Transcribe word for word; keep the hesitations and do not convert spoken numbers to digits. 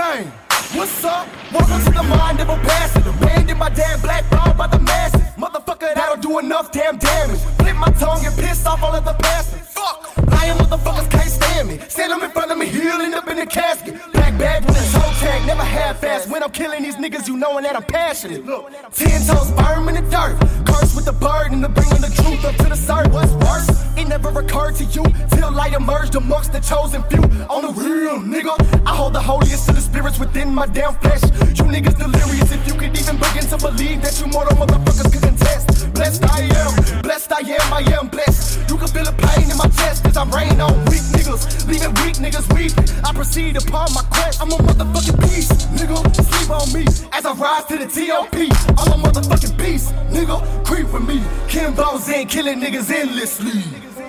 gang. What's up? Welcome to the mind of a bastard. Abandoned my damn black ball by the masses. Motherfucker, that'll do enough damn damage. Flip my tongue and piss off all of the bastards. Fuck! Lying motherfuckers can't stand me. Stand them in front of me, healing up in the casket. Black bag with a toe tag, never half-assed. When I'm killing these niggas, you knowing that I'm passionate. Look, ten toes firm in the dirt. Curse with the burden of bringing the truth up to the surface. What's worse? It never occurred to you till light emerged amongst the chosen few. On the real, nigga, I hold the holiest of the spirits within my damn flesh. You niggas delirious if you could even begin to believe that you mortal motherfuckers could contest. Blessed I am, blessed I am, I am blessed. You can feel the pain in my chest as I rain on weak niggas, leaving weak niggas weeping. I proceed upon my quest. I'm a motherfucking beast, nigga. Sleep on me as I rise to the T O P. I'm a motherfucking beast, nigga. Creep with me. Kim Bones in, killing niggas endlessly.